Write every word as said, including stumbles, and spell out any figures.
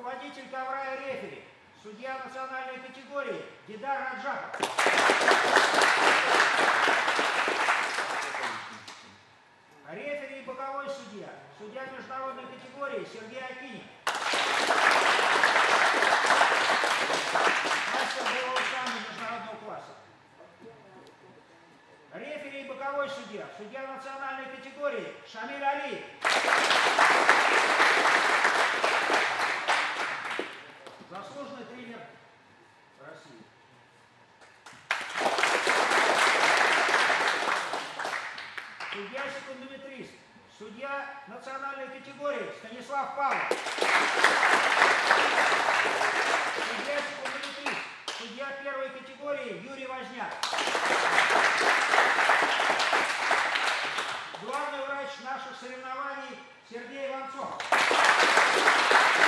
руководитель ковра и рефери, судья национальной категории Дидар Раджапов. Рефери и боковой судья, судья международной категории Сергей Акинин. Мастер боевого самбо международного класса. Рефери и боковой судья, судья национальной категории Шамиль Алиев. Заслуженный тренер России. Судья секундометрист, судья национальной категории Станислав Павлов. Судья секундометрист, судья первой категории Юрий Возняк. Главный врач наших соревнований Сергей Иванцов.